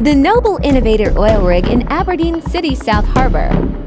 The Noble Innovator oil rig in Aberdeen City South Harbour.